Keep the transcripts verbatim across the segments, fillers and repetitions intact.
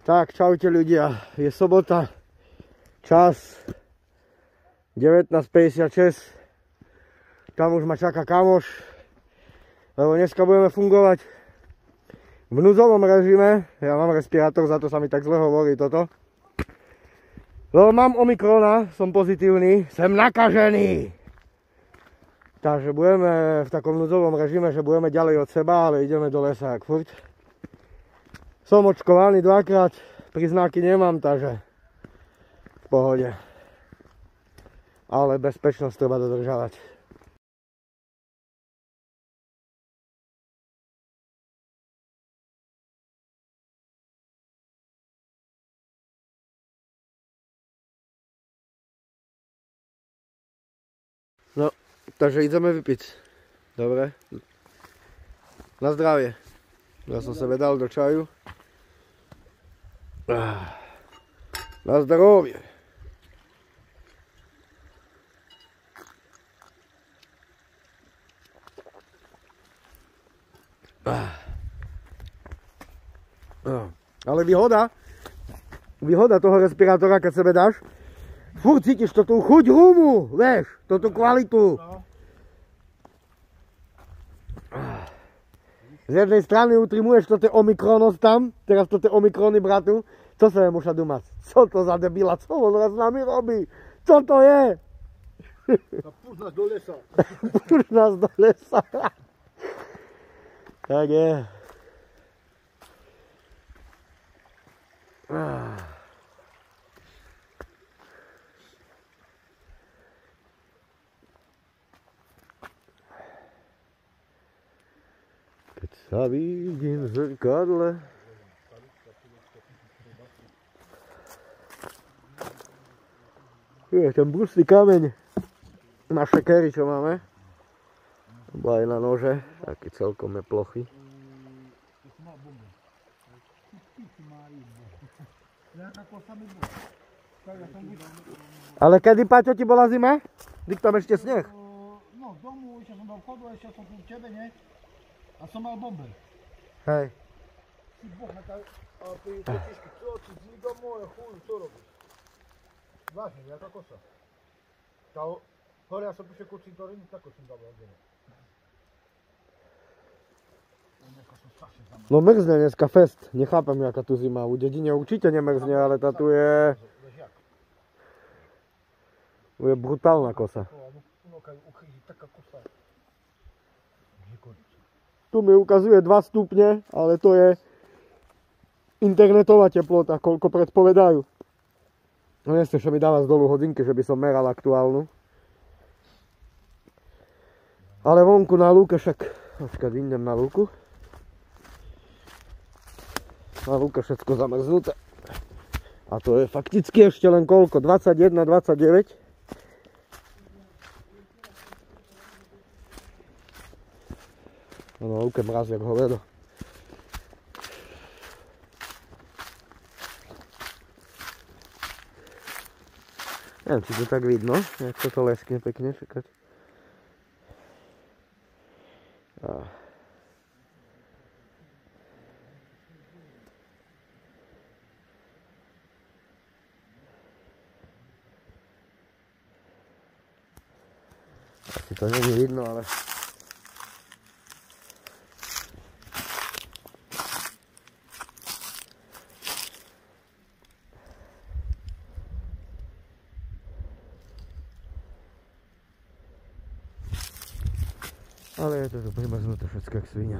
Tak, čaute ľudia, je sobota, čas devätnásť päťdesiatšesť, tam už ma čaká kamoš, lebo dneska budeme fungovať v núdzovom režime. Ja mám respirátor, za to sa mi tak zle hovorí toto. Lebo mám omikrona, som pozitívny, som nakažený. Takže budeme v takom núdzovom režime, že budeme ďalej od seba, ale ideme do lesa jak furt. Som očkovaný dvakrát, príznaky nemám, takže v pohode. Ale bezpečnosť treba dodržavať. No, takže ideme vypiť. Dobre. Na zdravie. Ja som sa vedal do čaju. Na zdravie. Ale výhoda, výhoda toho respirátora, keď sebe dáš, furt cítiš to tú chuť rumu, vieš, to tú kvalitu. Z jednej strany utrimuješ to tie omikronos tam, teraz to tie omikrony bratu. Co sa je muša dumať? Co to za debila? Co on raz s nami robí? Co to je? Púšť nás do lesa. Púšť nás do lesa. Tak je. Keď sa vidím v zrkadle. Je ten brusný kameň na šekery, čo máme. Bo aj na nože, taký celkom je plochy. Ale kedy, Paťo, ti bola zima? Dík tam ešte sneh? No, z domu, ešte som do vchodu, ešte som tu v tebe, ne? A som mal bombe. Hej. Si Boh na taj... A pri tetišky, čo ti zniga moja, chuj, čo robíš? Vážne, jaká kosa. Tá, hore ja som píše kucím to rini, tako som dal odjene. No mrzne dneska fest, nechápem jaká tu zima. U dedine určite nemrzne, ale tá tu je... Tu je brutálna kosa. Tu mi ukazuje dva stupne, ale to je internetová teplota, koľko predpovedajú. No nechcem, že mi dáva z dolu hodinky, že by som meral aktuálnu. Ale vonku na lúke však... Počkať, idem na lúku. Na lúke všetko zamrznuté. A to je fakticky ešte len koľko? dvadsaťjeden, dvadsaťdeväť. No, lúke mraz jak hovedo. Neviem, či to tak vidno, jak sa to leskne pekne, čakať. A. Asi to nie je vidno, ale... Ale je to tu primrznuté všetko jak svinia.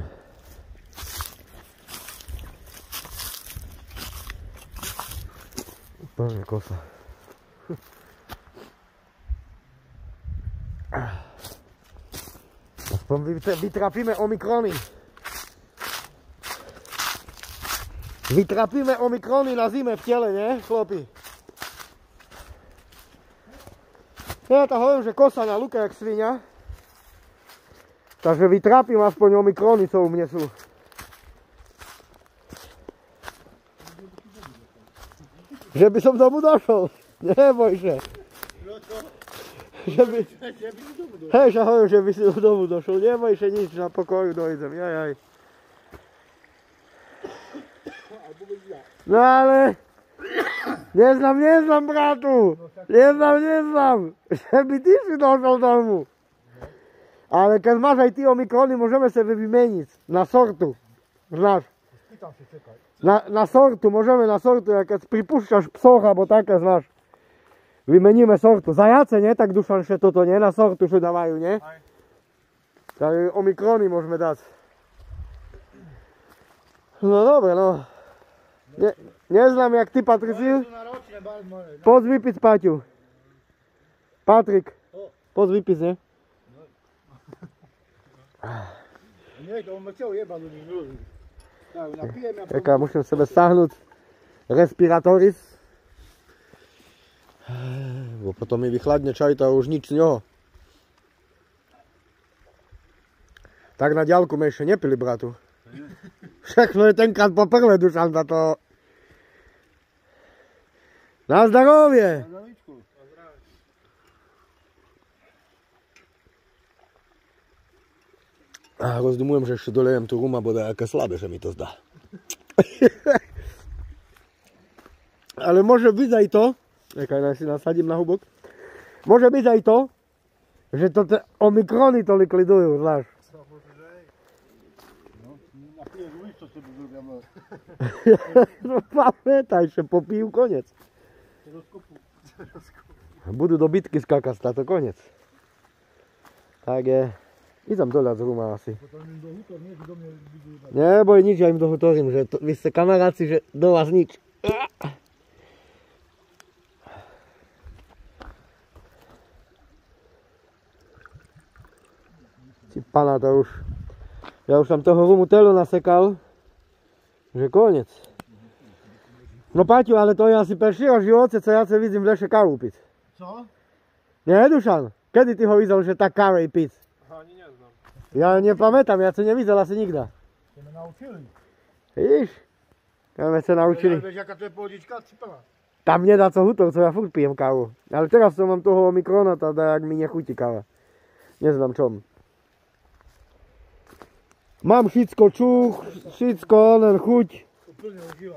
Úplne kosa. Aspoň vytrapíme omikrony. Vytrapíme omikrony na zime v tele, ne, chlopi? Ja to hovorím, že kosa na luke jak svinia. Takže vytrápim aspoň omikrony, co u mne sú. Že by som domu došol. Neboj sa. Že by... Hej, že hovorím, že by si do domu došol. Neboj sa nič, na pokoju dojdem. Jaj, jaj. No ale... Nie znam, nie znam bratu. Nie znam, nie znam. Żeby ty si došol domu. Ale keď máš aj ty omikrony, môžeme sa vymeniť na sortu. Znáš? Na, na sortu, môžeme na sortu, keď pripúšťaš psoch, alebo také, znáš. Vymeníme sortu. Zajace, nie? Tak Dušan, že toto, nie? Na sortu, že dávajú, nie? Tak omikrony môžeme dať. No dobre, no. Ne, neznám, jak ty, Patrici. Poď vypiť, Paťu. Patrik. Poď vypiť, nie? Nie, to on ma chcel jebať do nich ľudí. Tak, napijem ja... Čaká, musím sebe stáhnuť respiratoris. Bo potom mi vychladne čaj, to už nič z ňoho. Tak na ďalku my ešte nepili, bratu. Všechno je tenkrát poprvé, Dušan, za to. Na zdravie! A rozdumujem, že ešte dolejem tu rum, bo aké slabé, že mi to zdá. Ale môže byť aj to, nechaj si nasadím na hubok, môže byť aj to, že to te omikrony tolik lidujú, znáš. No pamätaj, že popijú konec. Budú do bitky skákať, táto konec. Tak je. Idem doľať z ruma asi. Neboj nič, ja im dohutorím, že to, vy ste kamaráci, že do vás nič. Ti pana to už. Ja už tam toho rumu telo nasekal, že koniec. No Paťu, ale to je asi peršieho živote, co ja sa vidím v leše kávu piť. Co? Nie, Dušan? Kedy ty ho videl, že tak kávej piť? Ani neznám. Ja nepamätám, ja to nevidel asi nikda. Ste ma naučili. Vidíš? Tam sme sa naučili. Ja vieš, aká to je pohodička, cipela. Tam nedá co hutov, co ja furt pijem kávu. Ale teraz som mám toho omikrona, teda jak mi nechutí káva. Neznám čom. Mám všetko čuch, všetko, len chuť. Úplne užívam.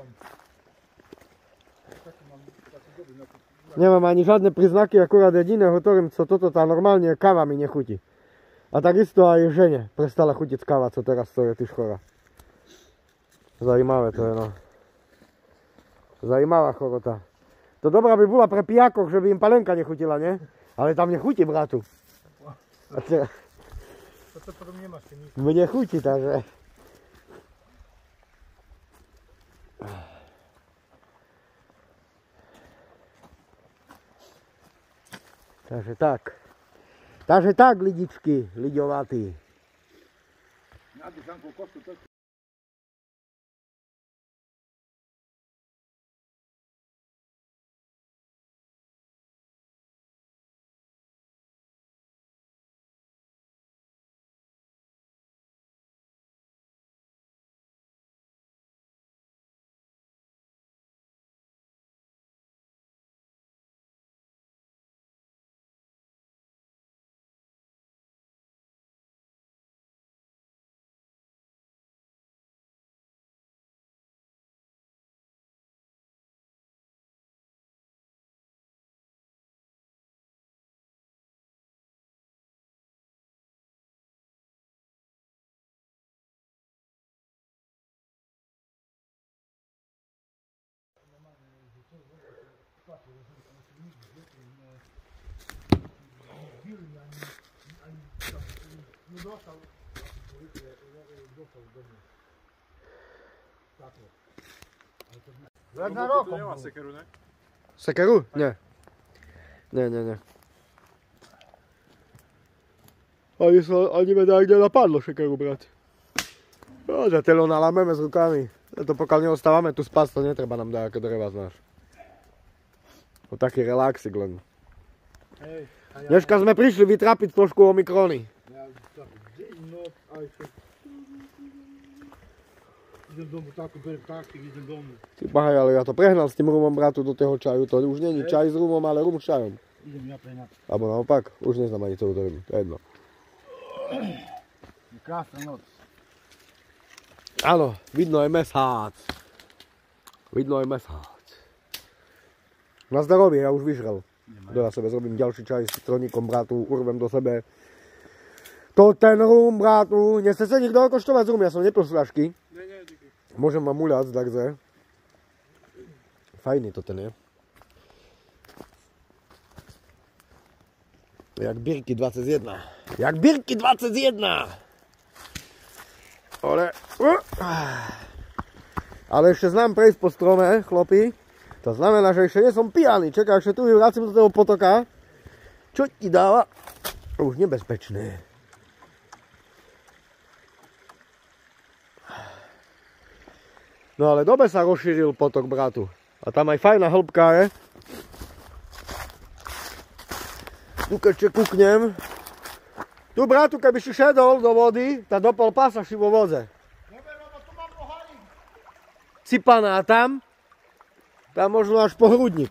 Nemám ani žiadne príznaky, akurát jediné hovorím, co toto tá normálne káva mi nechutí. A takisto aj žene prestala chutiť káva, co teraz stojí ty šchora. Zajímavé to je, no. Zajímavá chorota. To dobrá by bola pre pijakov, že by im palenka nechutila, nie? Ale tam nechutí, bratu. A te... To potom nemáš ty nič. Mne chutí, takže... Takže tak. Takže tak, lidičky, liďovatí. Na Dušanku kostu, to nie dostał. Dostał do mnie. Tak. Jak na roku. Nie ma sekeru, nie? Sekeru? Nie. Nie, nie, nie. Ani, sa, ani mi tak nenapadlo sekeru brať. No, že telo nalameme s rukami. To pokiaľ neostávame tu spať, to netreba nám dať ako dreva, znáš. No taký relaxik len. Hej, a ja... Dneska sme prišli vytrapiť trošku omikrony. Ja, no, aj čo... Idem domu, takú berem taký, idem domu. Ty bahaj, ale ja to prehnal s tým rumom, bratu, do toho čaju. To už není čaj s rumom, ale rum s čajom. Idem ja prehnať. Abo naopak, už neznám ani to utorím, to je jedno. Krásna noc. Áno, vidno aj mesác. Vidno aj mesiac. Na zdravie, ja už vyžral. Do ja sebe zrobím ďalší čaj s citroníkom, bratu, urvem do sebe. To ten rum, bratu. Nechcete nikto koštovať z rum, ja som nepil fľašky. Môžem vám uľať, takže. Fajný to ten je. Jak Birky dvadsaťjeden. Jak Birky dvadsaťjeden. Ale... Ale ešte znám prejsť po strome, chlapi. To znamená, že ešte nie som pijaný. Čakaj, ešte tu vracím do toho potoka. Čo ti dáva? Už nebezpečné. No ale dobe sa rozšíril potok, bratu. A tam aj fajná hĺbka je. Tu keď ešte kúknem. Tu, bratu, keby si šedol do vody, tak do pol pása si vo voze. Cipaná tam. Tam možno až po hrudník.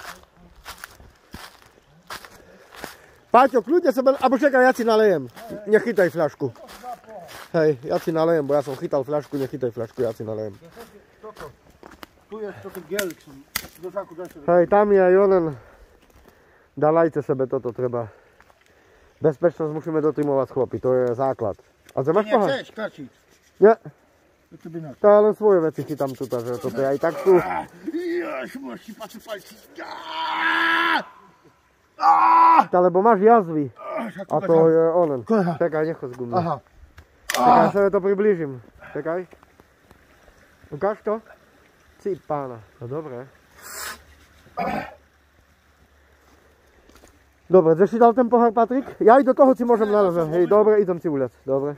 Páťo, kľudne sa... Abo čakaj, ja si nalejem. Nechytaj fľašku. Hej, ja si nalejem, bo ja som chytal fľašku, nechytaj fľašku, ja si nalejem. Tu je toto gelik som... Hej, tam je aj onen. Dalajte sebe, toto treba. Bezpečnosť musíme dotrimovať, chlapi, to je základ. A máš pohár? Nechceš kačiť? Nie. To by nás. To ja len svoje veci chytám tu, že toto je aj tak tu. Jež, môžeš ti pacu palci. Lebo máš jazvy. A to je onen. Čakaj, nechod z gumy. Aha. Čakaj, ja sa to priblížim. Čakaj. Ukáž to? Si pána. No dobre. Dobre, že si dal ten pohár, Patrik? Ja aj do toho si môžem nalezať. Hej, dobre, idem si uľať. Dobre.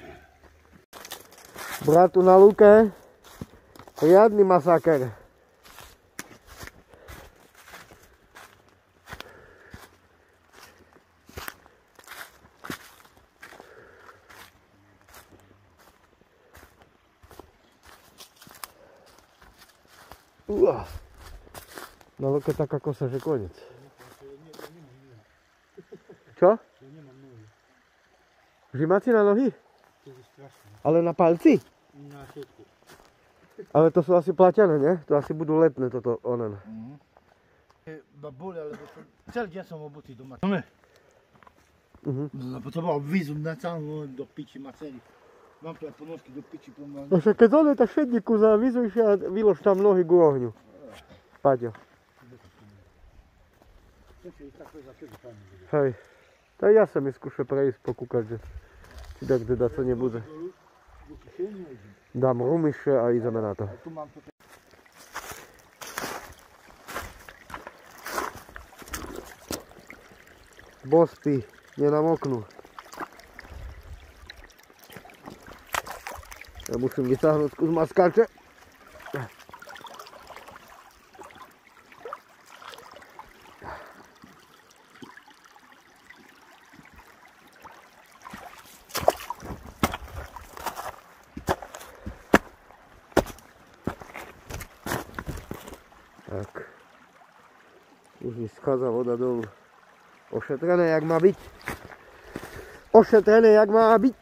Bratu na lúke. Riadny masaker. Uá. Na lúke taká kosa, že koniec. Čo? Žimáci na nohy? Ale na palci? Na všetku. Ale to sú asi platené, nie? To asi budú letné toto onen. Babuľa, lebo to... Celý deň som obutý doma. No ne. Uh-huh. Lebo to bolo výzum na celú do piči macery. Mám tu aj ponožky do piči pomaly. No však keď on je tak šedníku zavizuj a vylož tam nohy k ohňu. Paťo. Hej. Tak ja sa mi skúšam prejsť, pokúkať, že či tak teda co nebude. Dám rumiše a ideme na to. Bospy, nenamoknú. Ja musím vytáhnuť kus maskáče. Tak. Už mi schádza voda dolu. Ošetrené, jak má byť. Ošetrené, jak má byť.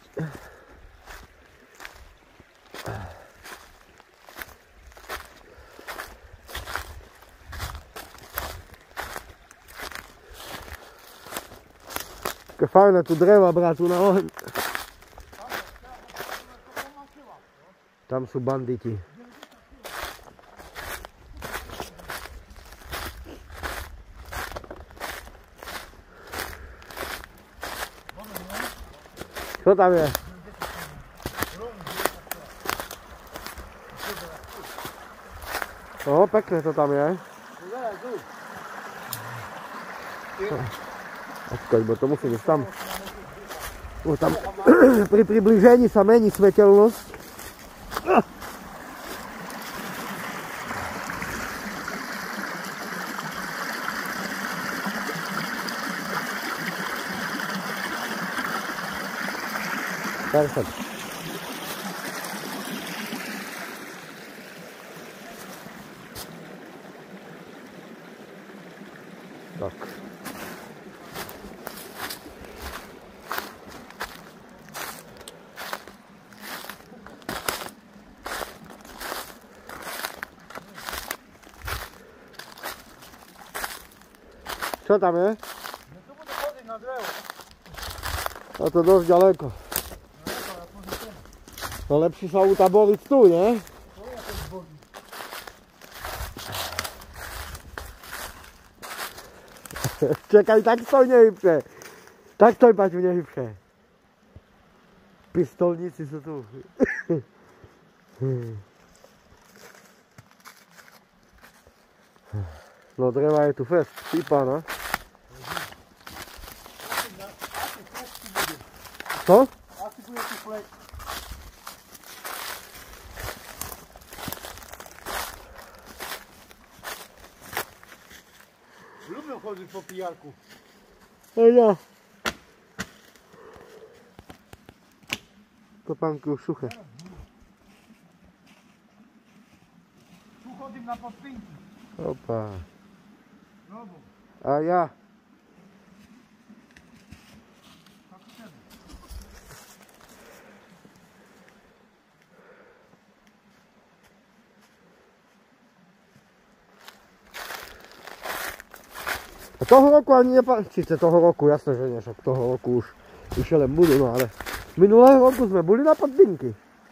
Také fajné tu dreva, bratu, na oheň. Tam sú banditi. Čo tam je? No, pekné to tam je. Počkaj, bo to musím ísť tam. Bo tam pri približení sa mení svetelnosť. Perfekt. Tak. Čo tam je? No tu bude chodiť na drevo. A to dosť ďaleko. No lepšie sa utaboriť tu, nie? Čekaj, tak stoj nehybše. Tak stoj, Paťu, nehybše. Pistolníci sú tu. No dreva je tu fest, šípa, no. Co? Asi bude tu fleť. Ľubím chodiť po pijarku. Aj ja. Topánky už suché. Tu chodím na podpinky. Opa. Robo. A ja. Tak chcem. A toho roku ani nepa... Síce toho roku, jasné, že nie, však toho roku už už len budú, no ale minulého roku sme boli na podpinky.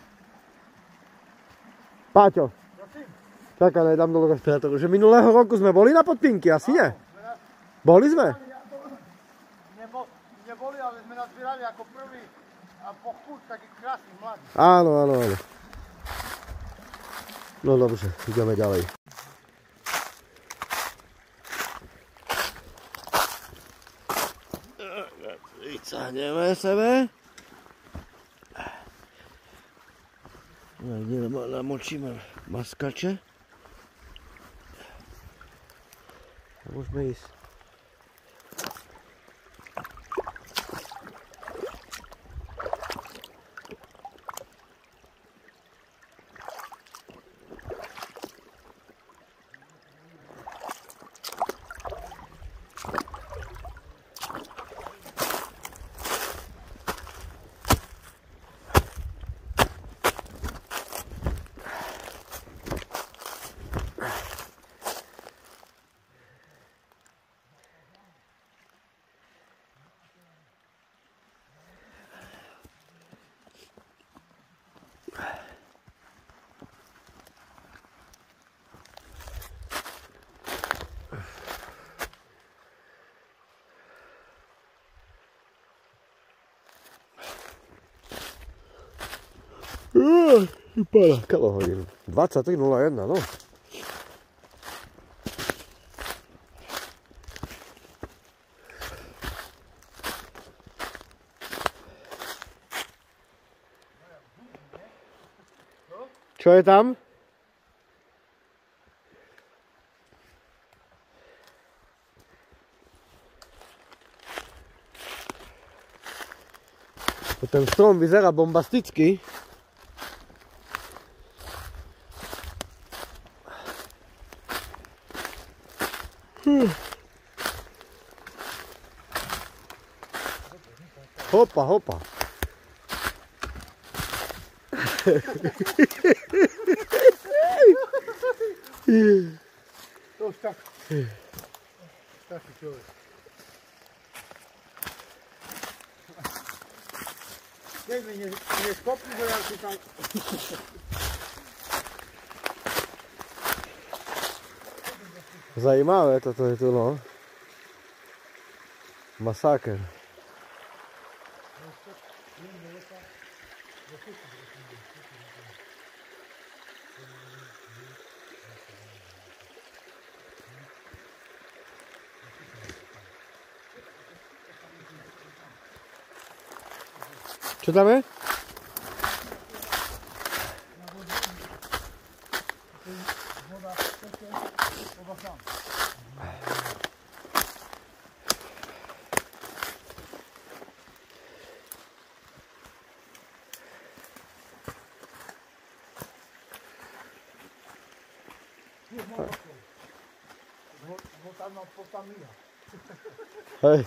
Páťo. Čakaj, ne, dám dole respirátoru, že minulého roku sme boli na podpinky, asi nie? Boli sme? Nebo, neboli, ale sme nazbierali ako prvý a po chuť taký krásny mladý. Áno, áno, áno. No dobře, ideme ďalej. Vycahneme sebe. Namočíme maskače. A môžeme ísť. Vypadá kalo hodinu. dvadsaťtri nula jedna, no. Čo je tam? Ten strom vyzerá bombasticky. Hm. Hopa, hopa. To už tak. Taký človek. Keď mi neskopni, bo ja si tam... Zajímavé toto je tu, no. Masáker. Čo tam je? Hej.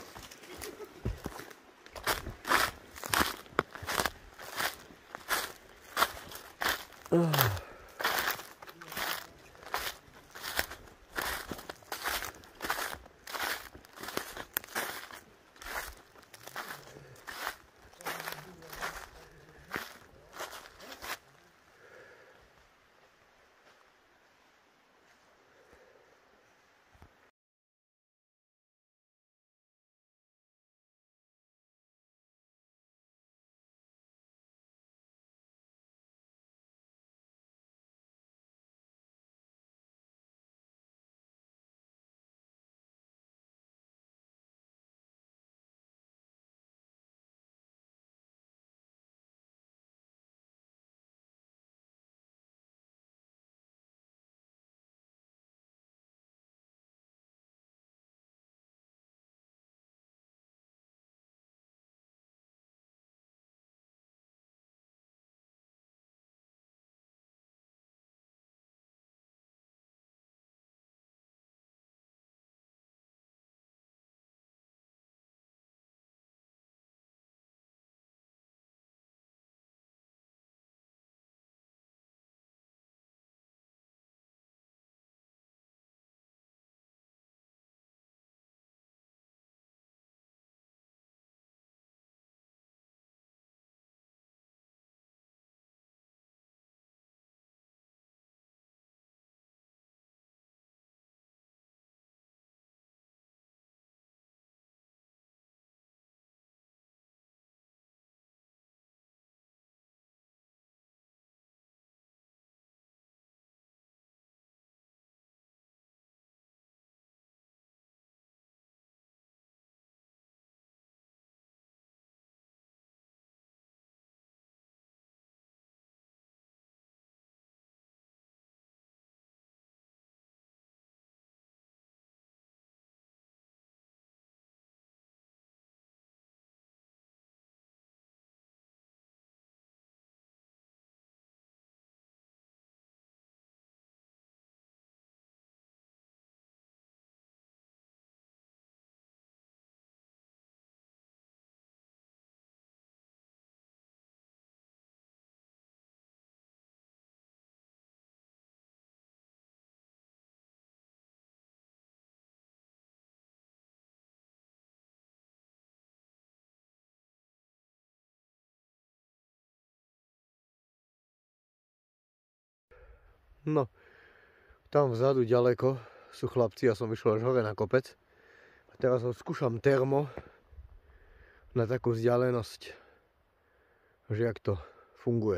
No, tam vzadu ďaleko sú chlapci, ja som vyšiel až hore na kopec. A teraz ho skúšam termo na takú vzdialenosť, že jak to funguje.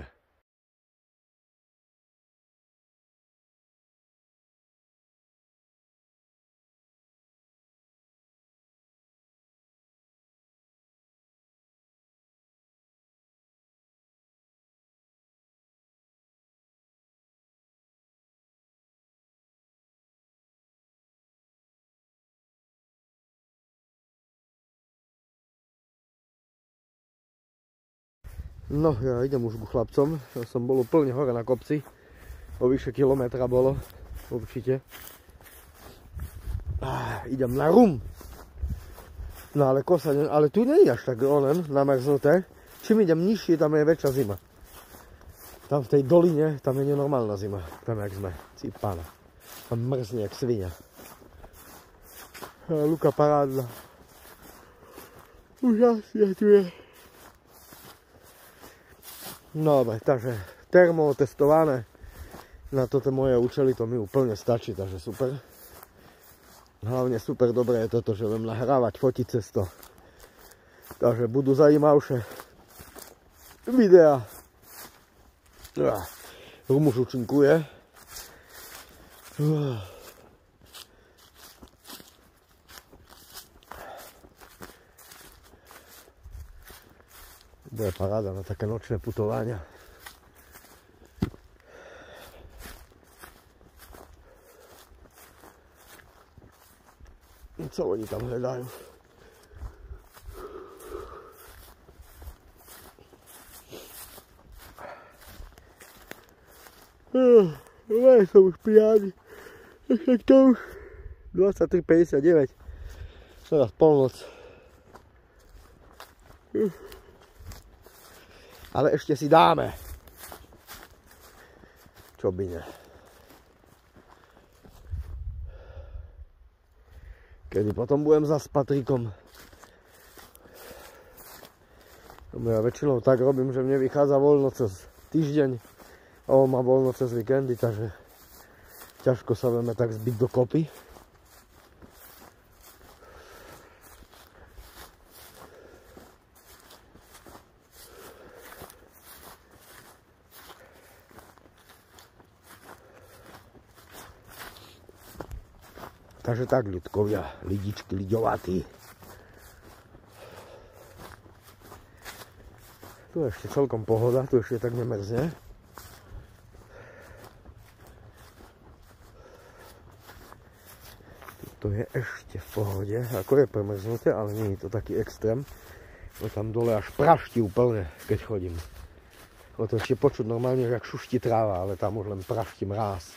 No, ja idem už ku chlapcom, ja som bol úplne hore na kopci, o vyše kilometra bolo, určite. Ah, idem na rum. No ale kosa, ale tu nie je až tak onen, namrznuté. Čím idem nižšie, tam je väčšia zima. Tam v tej doline, tam je nenormálna zima, tam jak sme, cípána. Tam mrzne jak svinia. A luka parádna. Úžasne tu je. No dobre, takže termo testované na toto moje účely, to mi úplne stačí, takže super. Hlavne super dobré je toto, že viem nahrávať, fotiť cez to. Takže budú zajímavšie videá. Rum už účinkuje. Bude paráda na také nočné putovania. Co oni tam hľadajú? Ja som už pijaný. Však to už dvadsaťtri päťdesiatdeväť. Teraz polnoc. Ale ešte si dáme. Čo by ne. Kedy potom budem zas s Patrikom. Ja väčšinou tak robím, že mne vychádza voľno cez týždeň. A on má voľno cez víkendy, takže ťažko sa vieme tak zbiť dokopy. Takže tak, ľudkovia, lidičky, liďovatí. Tu je ešte celkom pohoda, tu ešte tak nemrzne. Tu je ešte v pohode, ako je premrznuté, ale nie je to taký extrém. No tam dole až praští úplne, keď chodím. No to ešte počuť normálne, jak šuští tráva, ale tam už len praští mráz.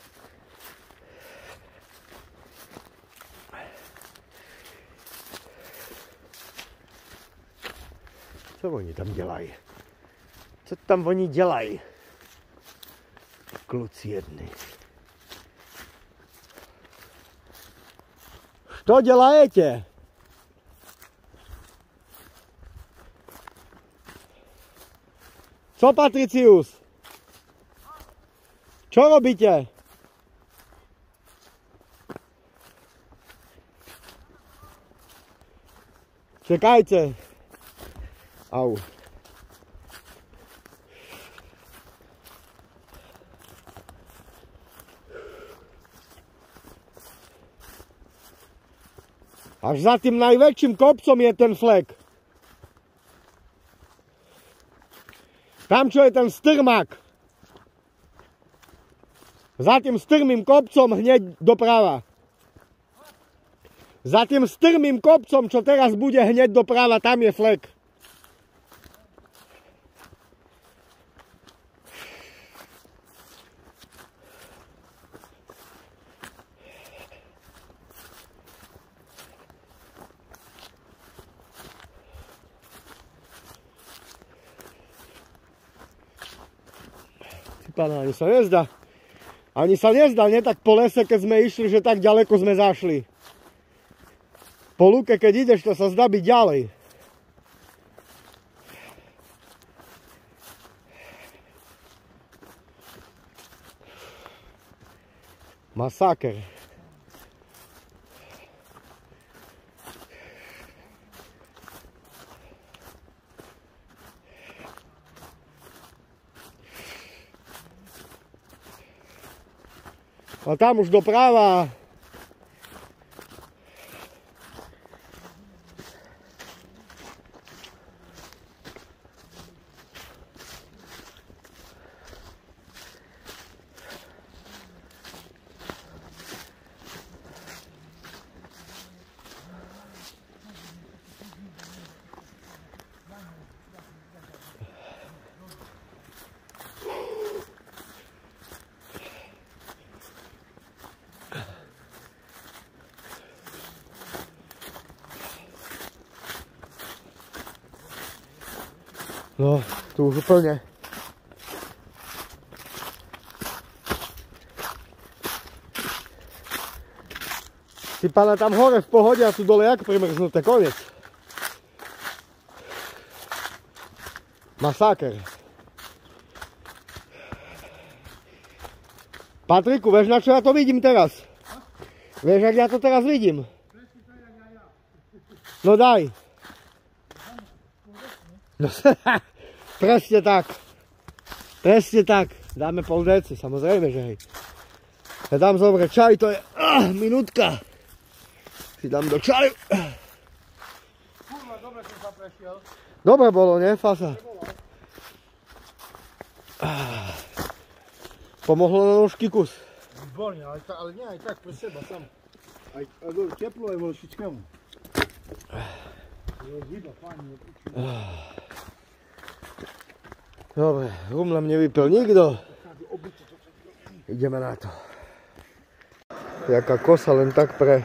Co oni tam dělají? Co tam oni dělají? Kluci jedni. Što dělajete? Co, Patricius? Čo robíte? Čekajte. Au. Až za tým najväčším kopcom je ten flek. Tam, čo je ten strmak. Za tým strmým kopcom hneď doprava. Za tým strmým kopcom, čo teraz bude hneď doprava, tam je flek. Pána, ani sa nezdá. Ani sa nezdá, nie tak po lese, keď sme išli, že tak ďaleko sme zašli. Po lúke, keď ideš, to sa zdá byť ďalej. Masaker. A tam už doprava. No, tu už úplne. Si pána tam hore v pohode a tu dole jak primrznuté, koniec. Masaker. Patriku, vieš, na čo ja to vidím teraz? Vieš, jak ja to teraz vidím? No daj. No, presne tak. Presne tak. Dáme pol deci, samozrejme, že hej. Ja dám zobrať čaj, to je ah, minútka. Si dám do čaju. Kurva, dobre som sa prešiel. Dobre bolo, nie, Fasa? Ah. Pomohlo na nožky kus. Výborne, ale, ta, ale nie aj tak pre seba sám. Aj, aj do, teplo aj voľšičkému. Dobre, rum nám nevypil nikto. Ideme na to. Jaká kosa len tak pre...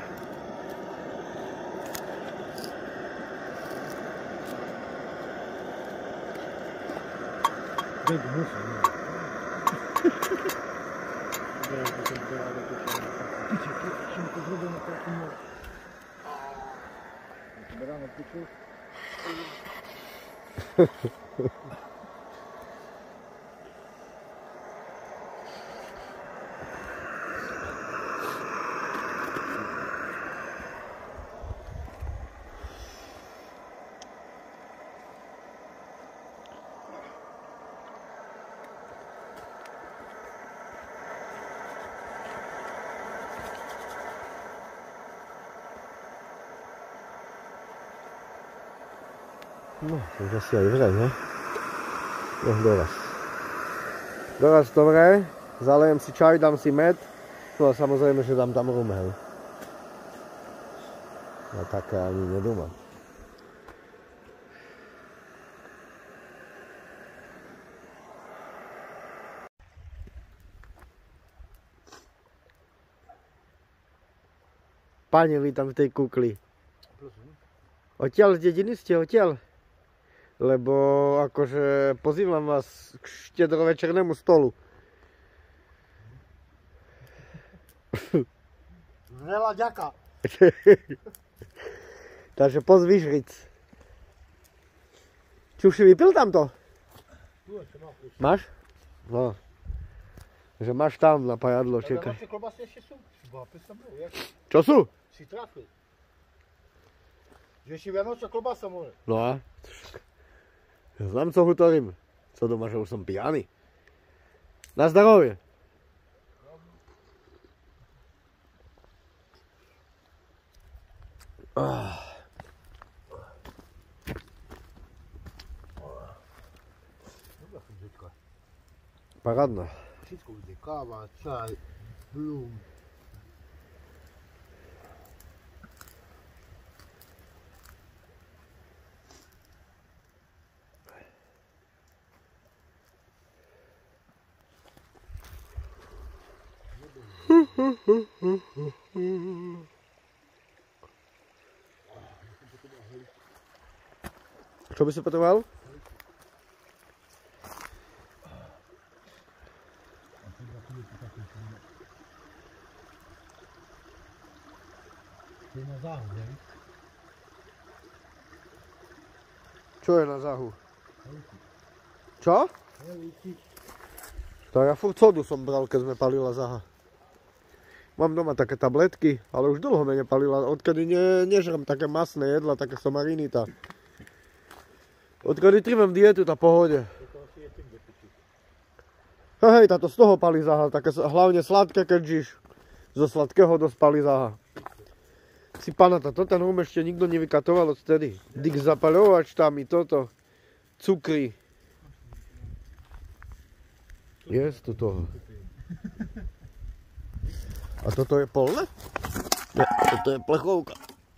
No, to už asi aj vraj, ne? No, doraz. Doraz, dobré. Zalejem si čaj, dám si med. No a samozrejme, že dám tam rum, hej. Ja také ani nedúmam. Páni, vy tam v tej kukli. Odtiaľ z dediny ste, odtiaľ? Lebo akože pozývam vás k štedrovečernému stolu. Veľa ďaká. Takže pozvíš Ric. Či už si vypil tamto? Máš? No. Že máš tam na pajadlo, čekaj. Čo sú? Si trafil. Že si Vianočná klobasa môže. No a? Ja znam, co hutorím. Co doma, že už som pijaný. Na zdravie. Ah. Dobrá chudžička. Parádna. Všetko bude. Káva, čaj, blum. Čo by si potreboval? To je na záhu, hej? Čo je na záhu? Čo? Helíky. To ja furt sodu som bral, keď sme palila záha. Mám doma také tabletky, ale už dlho ma nepalila. Odkedy ne, nežrem také masné jedla, také somarinita. Odkedy trvám dietu, tá pohode. Hej, hej, táto z toho palí záha, také hlavne sladké, keď žíš. Zo sladkého dosť palí záha. Si panata, to ten rum ešte nikto nevykatoval odtedy. Dik zapaľovač tam i toto. Cukry. Jest to toho. A toto je polné? Nie, toto je plechovka.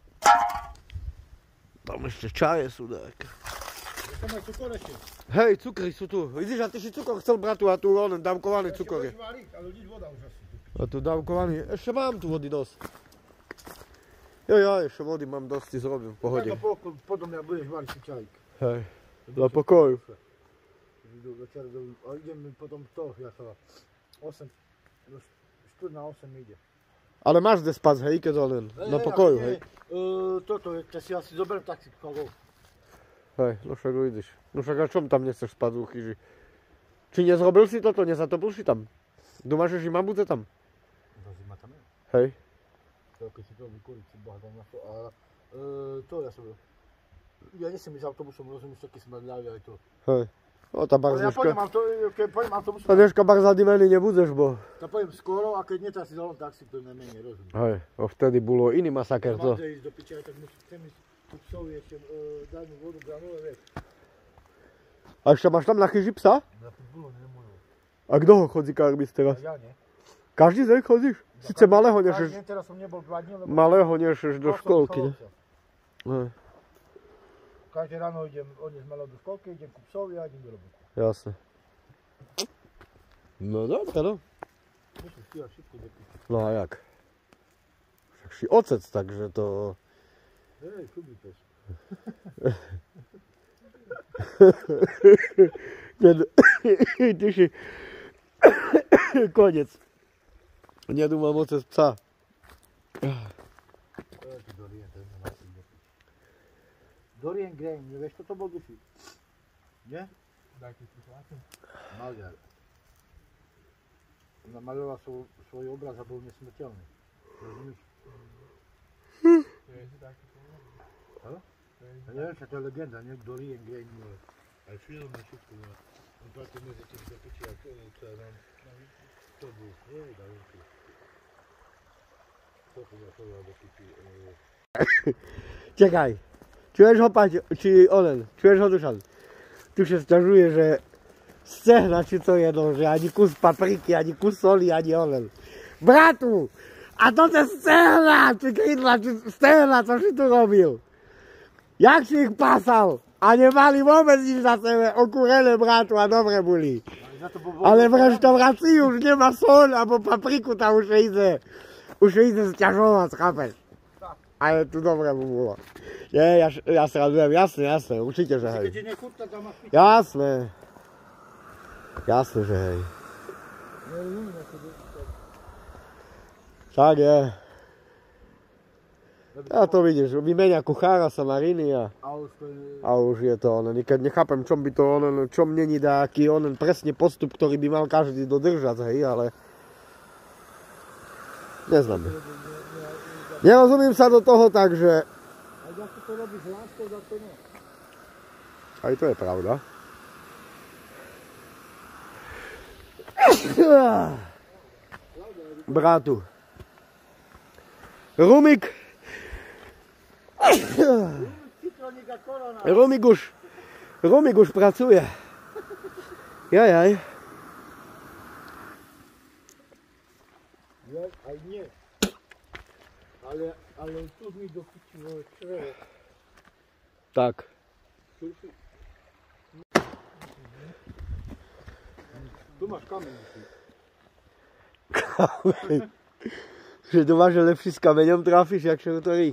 Tam ešte čaje sú nejaké. Tam aj cukor ešte. Hej, cukry sú tu. Vidíš, a ty si cukor chcel, bratu, a tu onen dávkovaný cukor je. Ale nič voda už asi. A tu dávkovaný, ešte mám tu vody dosť. Jo, ja ešte vody mám dosť, si zrobím, v pohode. Tak a potom ja budeš variť si čajík. Hej, za pokoju. Večer, a idem potom to, ja sa osem, štyri na osem ide. Ale máš kde spať, hej, keď onen, na pokoju, hej. Uh, toto, keď si asi zoberiem taxík, pagov. Hej, no však ujdeš. No však a čom tam nechceš spať v chyži? Či nezrobil si toto, nezatopil si tam? Domáš, že ima bude tam? No zima tam je. Hej. To keď si to vykúriť, si boha dám na to, a uh, to ja som... Ja nesem ísť autobusom, rozumíš, taký smrdľavý aj to. Hej. O, tá Ale ja pôjdem, barznička. auto, keď pôjdem autobusom, A dneška barza dimeny nebudeš, bo... tak pôjdem skoro, a keď nie, tak si zalom taxík, to je najmenej, rozumíš. Hej, o vtedy bolo iný masaker, to. Mám ísť do piče, tak musím, chcem ísť tu psovi ešte, uh, daj mu vodu, granule, vieš. A ešte máš tam na chyži psa? Na pitbullu nemôžu. A kto ho chodí karmiť teraz? A ja nie. Každý deň chodíš? Sice malého Tak, nešeš, nie, teraz som nebol dva dní, lebo... malého nešeš do Bol som školky, ne? Michalovce. Hej, Každé ráno idem, odnesť malého do školky, idem ku psovi a idem do roboty. jasne. No dobre, no. Musím stíhať všetko do piče. No a jak? Však si ocec, takže to... Hej, šubý pes. Ty si... Koniec. Nedúmam ocec psa. To je tu Dorian, to je na nás ide. Dorian Gray, nevieš, kto to bol duši? Nie? Daj ti si chvátim. Maliar. Namaloval svoj, svoj obraz a bol nesmrteľný. Rozumíš? Čo? Ja neviem, čo to je legenda, nie? Dorian Gray, nie. Aj film na všetko, nie. On platí medzi tým zapičí, a to je nám... To bol, nie, dajím ti. To tu zachoval do piči. Čekaj. Čuješ ho, Paťo? Či onen? Čuješ ho, Dušan? Tu sa sťažuje, že stehna, či to je, no, že ani kus papriky, ani kus soli, ani onen. Bratu! A to je stehna, či krydla, či stehna, čo si tu robil? Jak si ich pásal? A nemali vôbec nič na sebe, okúrené, bratu, a dobre boli. Ale v reštaurácii už nemá sol, alebo papriku, tam už ide, už ide sťažovať, chápeš? A je tu dobre mu bolo. Je, ja, ja sradujem, jasne, jasne, určite, že hej. Keď ti nechutná, tam máš piči. Jasné. Jasné, že hej. Tak je. A to vidíš, vymenia kuchára sa mariny a, A už to je... a už je to onen. Keď nechápem, čom by to onen, čom není dáky onen presne postup, ktorý by mal každý dodržať, hej, ale... Neznám. Nerozumím sa do toho, takže... A jak to robíš s láskou, tak to nie. Aj to je pravda. Bratu. Rumik. Citronik a korona. Rumik už, Rumik už pracuje. Jajaj. Ja, aj nie. Ale, ale tu mi do piči vo čreve. Tak. Tu máš kameň. Kameň. Že doma, že lepší s kameňom trafíš, jak šrotorí.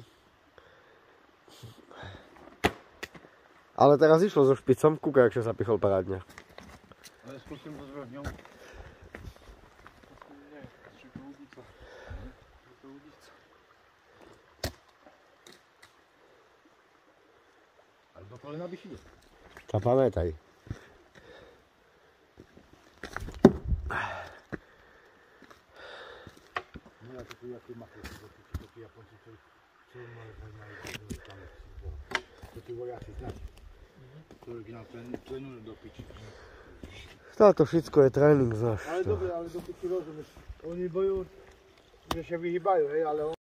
Ale teraz išlo so špicom, kúkaj, jak sa zapichol parádne. Ale skúsim to zvrať ňou. Ale do kolena byš ide. A pamätaj. No, to tu jakie mafie, to ci Japonci, co mają tam, to ci vojaci, znaš, to originál trénujú do piči. Táto všetko je tréning, znaš. Ale dobre, ale do piči rozumieš, oni bojujú, že sa vyhýbajú, hej, ale on...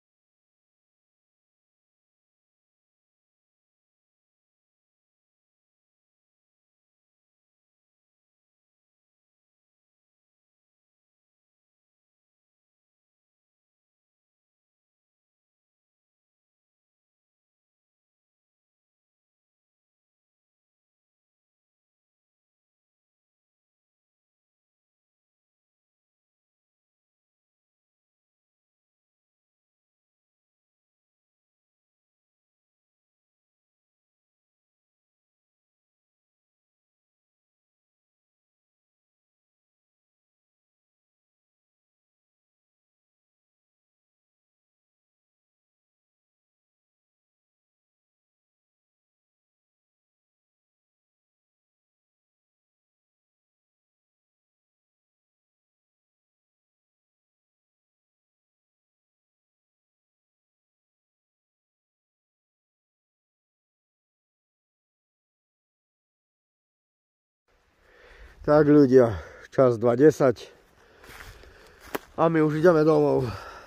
Tak ľudia, čas dva desať a my už ideme domov.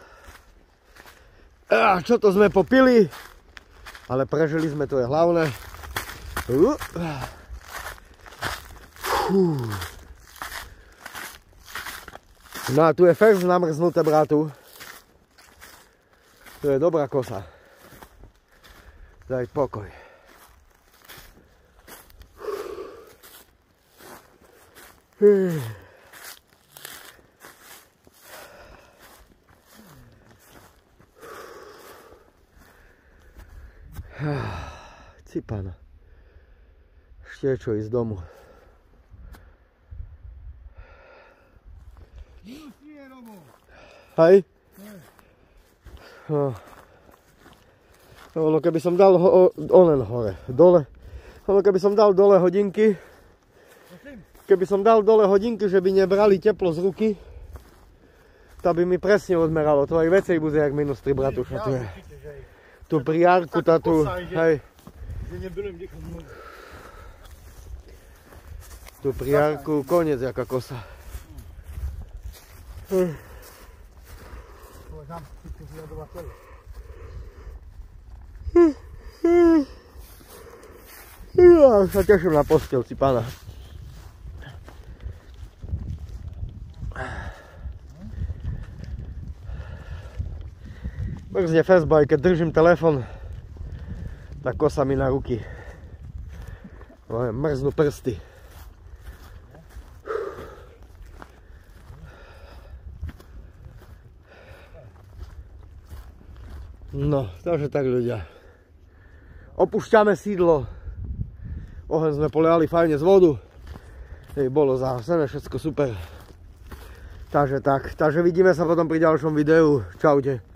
A čo to sme popili, ale prežili sme, to je hlavné. No a tu je fest namrznuté, bratu. To je dobrá kosa. Daj pokoj. Cipana. Ešte je čo ísť domu. Hej? No. Ono keby som dal ho, onen hore, dole. Ono keby som dal dole hodinky. Keby som dal dole hodinky, že by nebrali teplo z ruky, to by mi presne odmeralo. To aj vecej bude jak minus tri, bratuša. Tu je. Tu pri Jarku, tá tu, hej. Tu pri Jarku, koniec jaká kosa. Ja sa teším na posteľ, Cipana. Mrzne festbaj, keď držím telefon, tak kosa mi na ruky. Mrznú prsty. No, takže tak ľudia. Opúšťame sídlo. Oheň sme poliali fajne z vodu. Hej, bolo zahasené, všetko super. Takže tak, takže vidíme sa potom pri ďalšom videu. Čaute.